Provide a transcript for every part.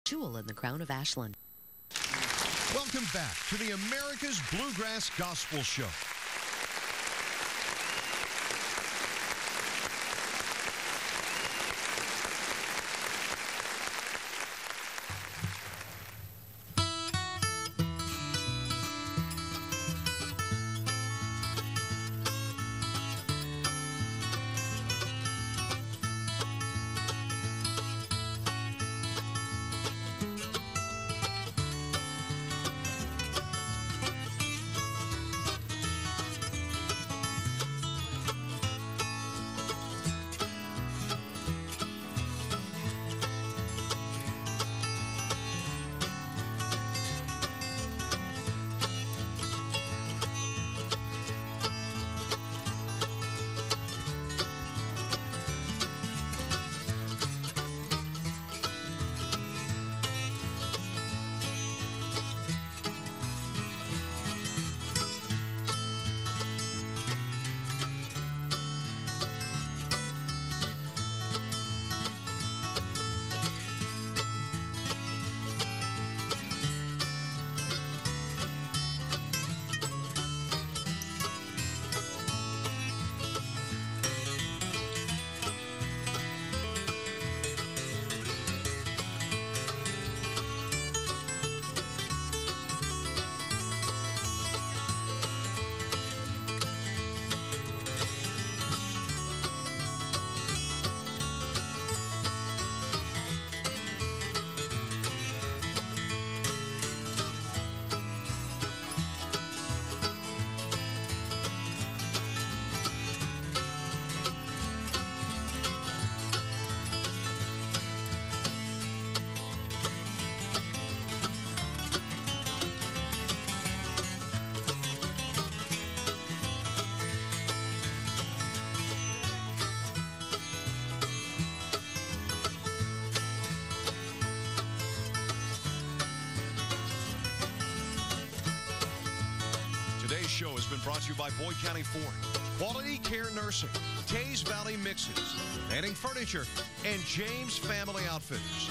Jewel in the Crown of Ashland. Welcome back to the America's Bluegrass Gospel Show. Today's show has been brought to you by Boyd County Ford, Quality Care Nursing, Tays Valley Mixes, Manning Furniture, and James Family Outfitters.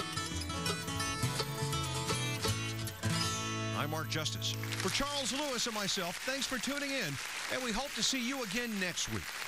I'm Mark Justice. For Charles Lewis and myself, thanks for tuning in, and we hope to see you again next week.